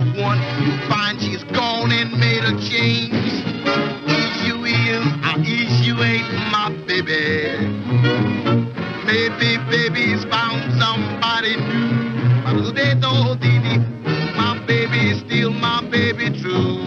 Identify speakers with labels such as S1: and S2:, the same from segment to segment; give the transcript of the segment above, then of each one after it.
S1: one, you find she's gone and made a change. Is you is, or is you ain't my baby. Maybe baby's found somebody new. But they know my baby is still my baby true.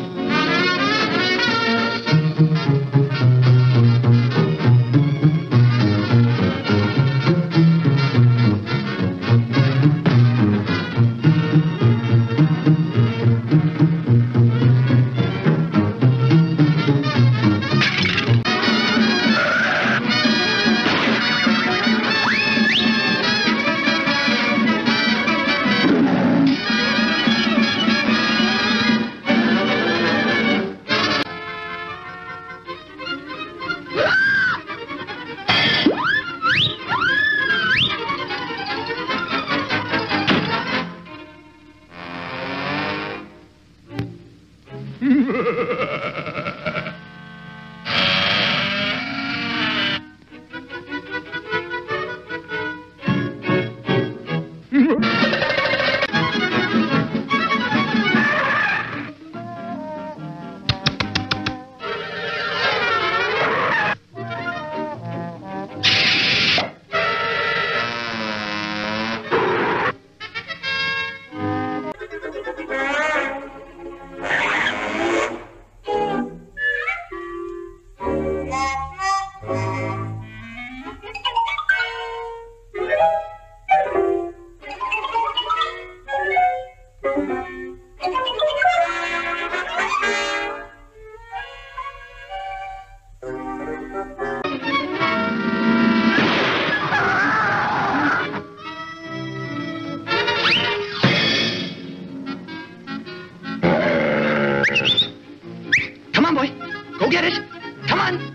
S2: Come on, boy. Go get it. Come on.